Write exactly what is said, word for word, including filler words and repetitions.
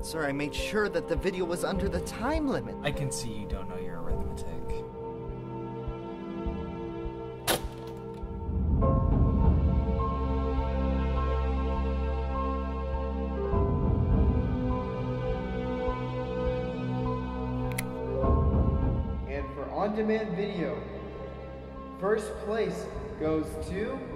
Sir, I made sure that the video was under the time limit. I can see you don't know your arithmetic. And for on-demand video, first place goes to